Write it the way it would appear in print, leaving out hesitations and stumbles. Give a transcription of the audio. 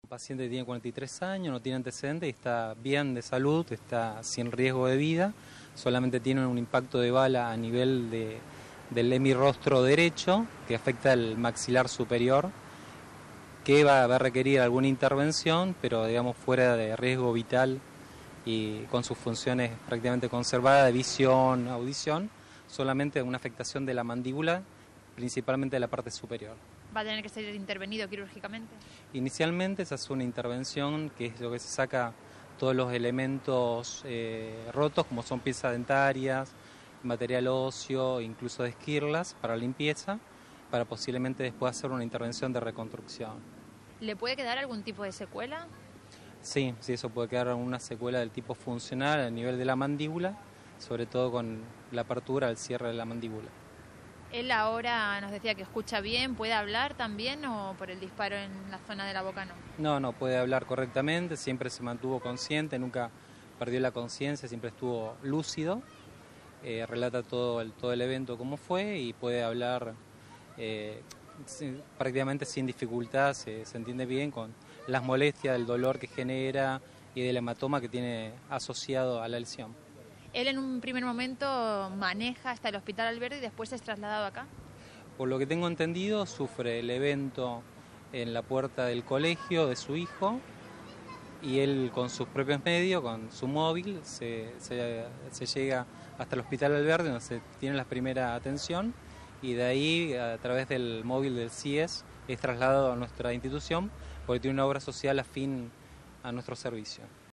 El paciente tiene 43 años, no tiene antecedentes y está bien de salud, está sin riesgo de vida, solamente tiene un impacto de bala a nivel del hemirrostro derecho que afecta el maxilar superior, que va a requerir alguna intervención, pero digamos fuera de riesgo vital y con sus funciones prácticamente conservadas de visión, audición, solamente una afectación de la mandíbula, principalmente de la parte superior. ¿Va a tener que ser intervenido quirúrgicamente? Inicialmente se hace una intervención que es lo que se saca todos los elementos rotos, como son piezas dentarias, material óseo, incluso de esquirlas para limpieza, para posiblemente después hacer una intervención de reconstrucción. ¿Le puede quedar algún tipo de secuela? Sí, eso puede quedar una secuela del tipo funcional a nivel de la mandíbula, sobre todo con la apertura al cierre de la mandíbula. Él ahora nos decía que escucha bien, ¿puede hablar también o por el disparo en la zona de la boca no? No, puede hablar correctamente, siempre se mantuvo consciente, nunca perdió la conciencia, siempre estuvo lúcido, relata todo el evento como fue y puede hablar prácticamente sin dificultad, se entiende bien con las molestias, el dolor que genera y del hematoma que tiene asociado a la lesión. Él en un primer momento maneja hasta el Hospital Alberdi y después es trasladado acá. Por lo que tengo entendido, sufre el evento en la puerta del colegio de su hijo y él con sus propios medios, con su móvil, se llega hasta el Hospital Alberdi donde se tiene la primera atención y de ahí a través del móvil del CIES es trasladado a nuestra institución porque tiene una obra social afín a nuestro servicio.